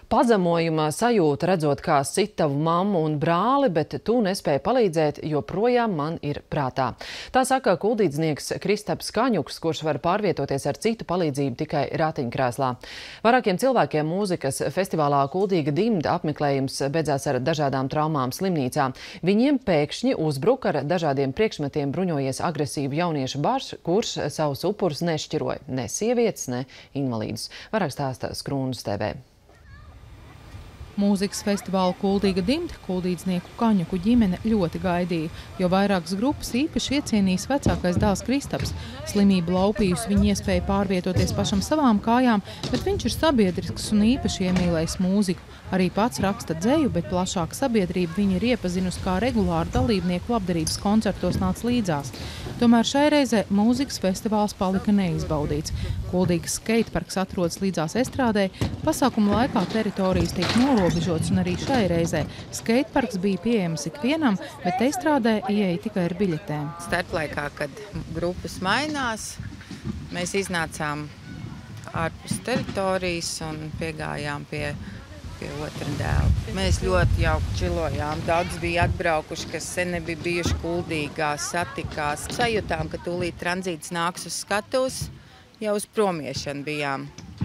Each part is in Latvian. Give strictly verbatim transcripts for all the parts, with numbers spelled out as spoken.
Pazemojuma sajūta redzot, kā sit tavu mammu un brāli, bet tu nespēji palīdzēt, joprojām man ir prātā. Tā saka kuldīdznieks Kristaps Kaņuks, kurš var pārvietoties ar citu palīdzību tikai ratiņkrēslā. Vairākiem cilvēkiem mūzikas festivālā Kuldīga dimda apmeklējums beidzās ar dažādām traumām slimnīcā. Viņiem pēkšņi uzbruka ar dažādiem priekšmetiem bruņojies agresīvu jauniešu bars, kurš savus upurus nešķiroja ne sievietes, ne invalīdus. Vairāk stāsta Skrūnas T V. Mūzikas festivāla Kuldīga dimda kuldīdznieku Kaņuku ģimene ļoti gaidīja, jo vairākas grupas īpaši iecienījis vecākais dēls Kristaps. Slimība laupījusi viņa iespēju pārvietoties pašam savām kājām, bet viņš ir sabiedrisks un īpaši iemīlējis mūziku. Arī pats raksta dzeju, bet plašāka sabiedrība viņa ir iepazinusi kā regulāru dalībnieku labdarības koncertos nāc līdzās. Tomēr šai reizē mūzikas festivāls palika neizbaudīts. Kuldīgas skateparks atrodas līdzās estrādē, pasākuma laikā teritorijas tiek norobežotas, un arī šai reizē skateparks bija pieejams ikvienam, bet estrādē ieeja tikai ar biļetēm. Starplaikā, kad grupas mainās, mēs iznācām ārpus teritorijas un piegājām pie pie otra dēla. Mēs ļoti jauki čilojām. Daudz bija atbraukuši, kas sen nebija bijuši Kuldīgā, satikās. Sajūtām, ka tūlīt tranzīts nāks uz skatuves, jau uz promiešanu bijām.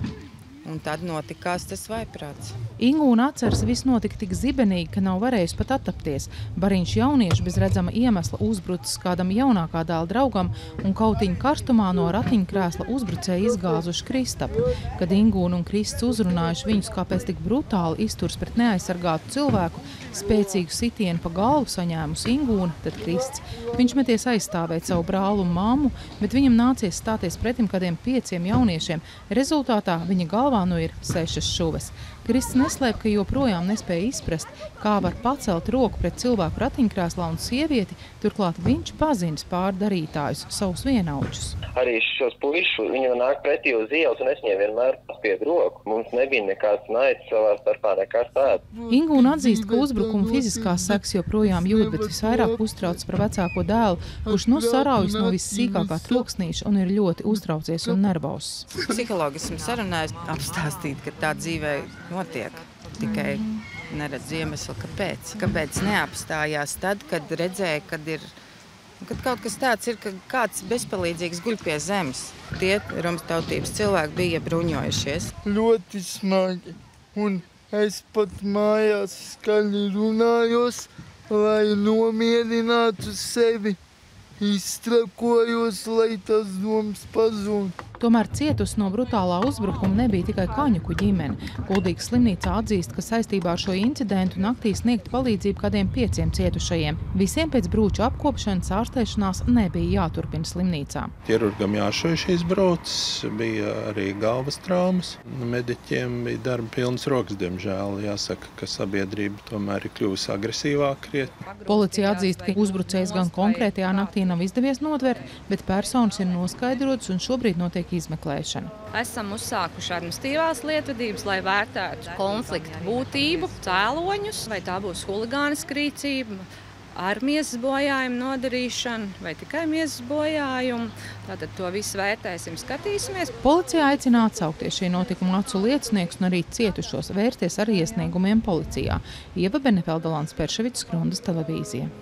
Un tad notikās tas vaiprāts. Ingūna atceras, viss notika tik zibenīgi, ka nav varējusi pat attapties. Bariņš jaunieši bez redzama iemesla uzbrucis kādam jaunākā dēla draugam un kautiņa karstumā no ratiņkrēsla uzbrucēji izgāzuši Kristapu. Kad Ingūna un Krists uzrunājuši viņus, kāpēc tik brutāli izturs pret neaizsargātu cilvēku, spēcīgu sitienu pa galvu saņēmusi Ingūna, tad Krists. Viņš meties aizstāvēt savu brālu un mammu, bet viņam nācies stāties pretim kādiem pieciem jauniešiem. Rezultātā viņa galvā nu ir sešas šuves. Krists neslēp, ka joprojām nespēja izprast, kā var pacelt roku pret cilvēku ratiņkrēslā un sievieti, turklāt viņš pazinis pārdarītājus, savus vienaudžus. Arī šos puišus, viņi nāk pretī uz ielas, un es viņiem vienmēr paspiedu roku. Mums nebija nekāds naids savā starpā, nekas tāds. Ingūna atzīst, ka uzbrukuma fiziskās sekas joprojām jūt, bet visvairāk uztrauc par vecāko dēlu, kurš nu saraujas no vissīkākā troksnīša un ir ļoti uztraucies un nervozs. Psihologi esmu sarunājis apstāstīt, ka tā dzīvē notiek, tikai neredz iemeslu, kāpēc. Kāpēc neapstājās tad, kad redzēja, kad ir, kad kaut kas tāds ir, ka kāds bezpalīdzīgs guļ pie zemes. Tie romas tautības cilvēki bija bruņojušies. Ļoti smagi, un es pat mājās skaļi runājos, lai nomierinātu sevi. Iztrakojos, lai tas domas pazūd. Tomēr cietusi no brutālā uzbrukuma nebija tikai Kaņuku ģimene. Kuldīgas slimnīcā atzīst, ka saistībā ar šo incidentu naktī sniegt palīdzību kādiem pieciem cietušajiem. Visiem pēc brūču apkopšanas ārstēšanās nebija jāturpina slimnīcā. Ķirurgam jāšauj šīs brūces, bija arī galvas traumas. Mediķiem bija darba pilnas rokas, diemžēl. Jāsaka, ka sabiedrība tomēr ir kļuvusi agresīvāk krietni. Policija atzīst, ka uzbrucējs gan konkrētajā naktī nav izdevies notvērt, bet personas ir noskaidrotas un šobrīd notiek izmeklēšana. Esam uzsākuši administratīvās lietvedības, lai vērtētu konfliktu būtību, cēloņus, vai tā būs huligāniska rīcība, ar miesas bojājumu nodarīšanu vai tikai miesas bojājumu. Tātad to visu vērtēsim, skatīsimies. Policija aicina atsaukties šī notikuma acu liecinieks un arī cietušos vērsties ar iesniegumiem policijā. Ieva Benefelda, Lants Perševics, Skrundas televīzija.